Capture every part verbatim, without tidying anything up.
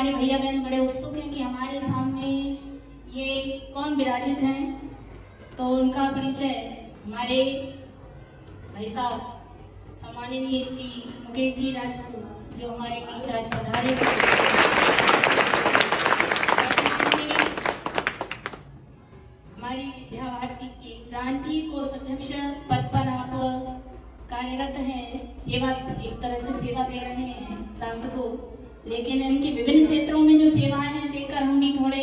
हमारे भैया बहन बड़े उत्सुक हैं कि हमारे सामने ये कौन विराजित हैं, तो उनका परिचय हमारे भाई साहब सम्माननीय श्री मुकेश जी राजपूत जो हमारे बीच आज पधारे हमारी विद्या भारती की प्रांतीय कोष अध्यक्ष पद पर आप कार्यरत हैं, सेवा एक तरह से सेवा दे रहे हैं प्रांत को, लेकिन इनके विभिन्न क्षेत्रों में जो सेवाएं हैं देखकर हम भी थोड़े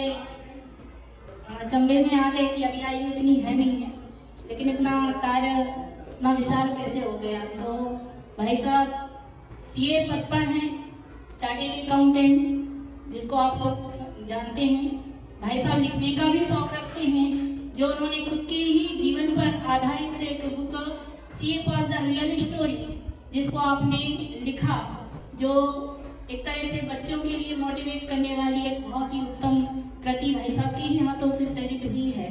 चंबे में आ गए कि अभी आयु इतनी है नहीं है, लेकिन इतना कार्य इतना विशाल कैसे हो गया। तो भाई साहब सीए पद पर हैं, चार्टेड अकाउंटेंट जिसको आप लोग जानते हैं। भाई साहब लिखने का भी शौक रखते हैं, जो उन्होंने खुद के ही जीवन पर आधारित एक book CA pass the real story जिसको आपने लिखा, जो एक तरह से बच्चों के लिए मोटिवेट करने वाली एक बहुत ही उत्तम कृति भाई साहब के ही हाथों से सृजित हुई है।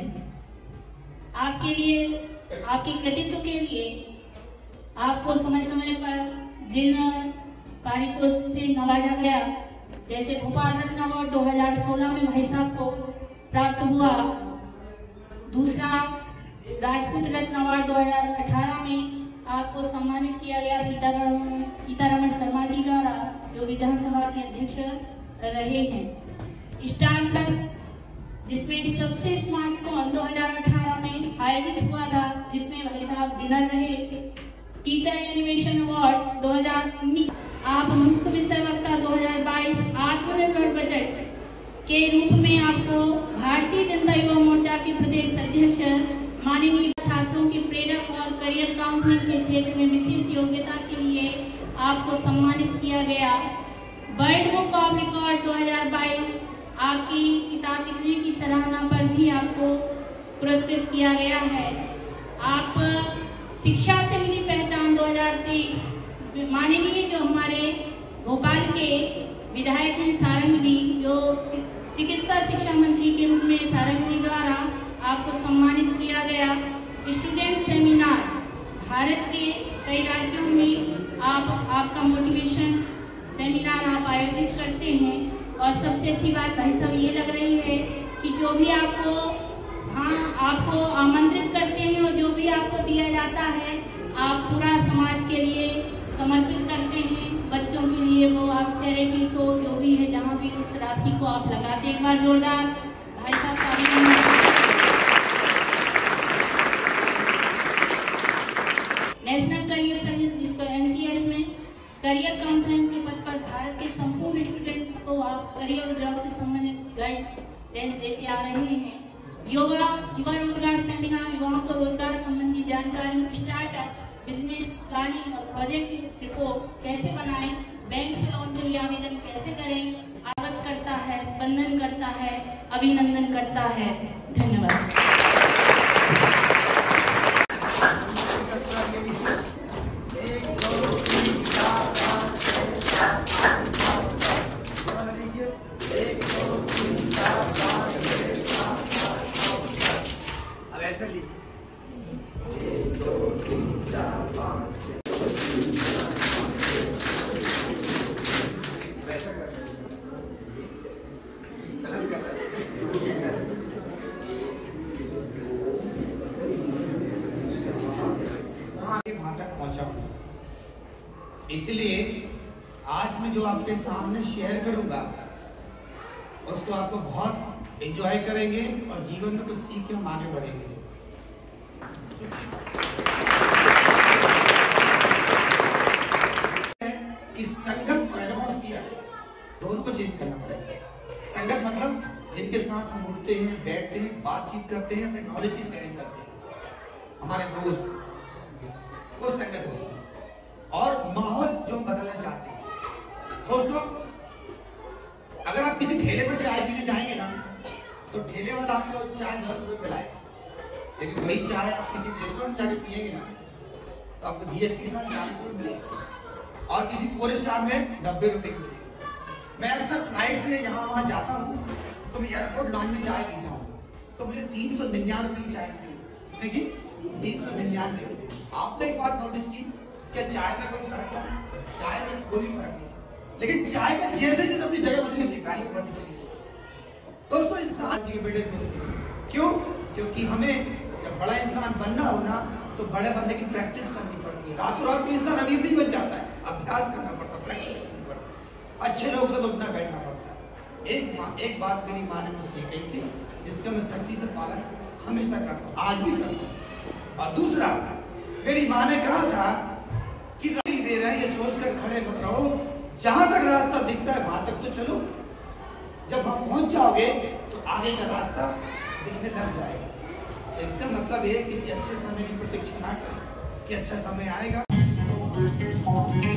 आपके लिए, आपके कृतित्व के लिए आपको समय समय पर जिन पारितोषिक से नवाजा गया, जैसे भोपाल रत्न अवार्ड दो हज़ार सोलह में भाई साहब को प्राप्त हुआ, दूसरा राजपूत रत्न अवार्ड दो हज़ार अठारह में आपको सम्मानित किया गया सीतारमण सीतारमण शर्मा जी द्वारा, जो विधानसभा के अध्यक्ष रहे हैं। स्टार प्लस जिसमें सबसे स्मार्ट कॉन दो हज़ार अठारह में आयोजित हुआ था, जिसमें भाई साहब विनर रहे। टीचर एनिमेशन अवार्ड दो हज़ार उन्नीस, आप मुख्य विषय वक्ता दो हज़ार बाईस आत्मनिर्भर बजट के रूप में आपको भारतीय जनता युवा मोर्चा के प्रदेश अध्यक्ष माननीय छात्रों के प्रेरक और करियर काउंसलिंग के क्षेत्र में विशेष योग्यता के लिए आपको सम्मानित किया गया। वर्ल्ड बुक ऑफ रिकॉर्ड दो हज़ार बाईस आपकी किताब लिखने की सराहना पर भी आपको पुरस्कृत किया गया है। आप शिक्षा से मिली पहचान दो हज़ार तेईस माननीय जो हमारे भोपाल के विधायक हैं सारंग जी, जो चिकित्सा शिक्षा मंत्री के रूप में सारंग जी द्वारा आपको सम्मानित किया गया। स्टूडेंट सेमिनार भारत के कई राज्यों में आप आपका मोटिवेशन सेमिनार आप आयोजित करते हैं, और सबसे अच्छी बात भाई साहब ये लग रही है कि जो भी आपको हाँ आपको आमंत्रित करते हैं और जो भी आपको दिया जाता है आप पूरा समाज के लिए समर्पित करते हैं। बच्चों के लिए वो आप चैरिटी शो जो भी है, जहाँ भी उस राशि को आप लगाते हैं। एक बार जोरदार भाई साहब का अभिनंदन। नेशनल करियर सर्विस जिसको एनसीएस में करियर काउंसलिंग के पद पर भारत के संपूर्ण स्टूडेंट को आप करियर और जॉब से संबंधित गाइडेंस देते आ रहे हैं। युवा युवा रोजगार सेमिनार, युवाओं को रोजगार संबंधी जानकारी, स्टार्टअप, बिजनेस प्लानिंग और प्रोजेक्ट रिपोर्ट कैसे बनाएं, बैंक से लोन के लिए आवेदन कैसे करें, आगत करता है, वंदन करता है, अभिनंदन करता है। धन्यवाद। इसलिए आज मैं जो आपके सामने शेयर करूंगा उसको आपको बहुत एंजॉय करेंगे और जीवन में कुछ सीख के हम आगे बढ़ेंगे। कि संगत और एटमॉस्फियर दोनों को चेंज करना पड़ेगा। संगत मतलब जिनके साथ हम उठते हैं, बैठते हैं, बातचीत करते हैं, अपने नॉलेज की शेयरिंग करते हैं, हमारे दोस्त, वो संगत होगी। और माहौल जो हम बदलना चाहते हैं। दोस्तों, अगर आप किसी ठेले पर चाय पीने जाएंगे ना, तो ठेले वाला आपको चाय दस रुपए पिलाएगा, लेकिन वही चाय आप किसी रेस्टोरेंट जाके पिएंगे ना, तो आपको जीएसटी के साथ चालीस रुपए मिलेगा, और किसी फोर स्टार में नब्बे रुपए की मिलेगी। मैं अक्सर फ्लाइट से यहाँ वहाँ जाता हूँ, तो मैं एयरपोर्ट लॉन्च में चाय पीता हूँ, तो मुझे तीन सौ निन्यानवे की चाय मिलेगी, लेकिन तीन सौ निन्यानवे। आपने एक बात नोटिस की, क्या चाय में कोई फर्क था? चाय में कोई फर्क नहीं था, लेकिन चाय का जैसे जैसे अपनी जगह बदली उसकी वैल्यू बढ़नी चाहिए। दोस्तों इंसान जी के बेटे दोस्तों क्यों? क्योंकि हमें जब बड़ा इंसान बनना हो ना तो बड़े बनने की प्रैक्टिस करनी पड़ती है। रातों रात कोई इंसान अमीर नहीं बन जाता है, अभ्यास करना पड़ता है, प्रैक्टिस करनी पड़ती है, अच्छे लोग से उठना बैठना पड़ता है। एक माँ एक बात मेरी माँ ने मुझसे कही थी जिसका मैं सख्ती से पालन हमेशा करता हूँ, आज भी करता हूँ। और दूसरा मेरी माँ ने कहा था कि रास्ता दे रहे हैं ये सोचकर खड़े मत रहो, जहां तक रास्ता दिखता है वहां तक तो चलो, जब वहां पहुंच जाओगे तो आगे का रास्ता दिखने लग जाएगा। इसका मतलब है किसी अच्छे समय की प्रतीक्षा ना करें कि अच्छा समय आएगा।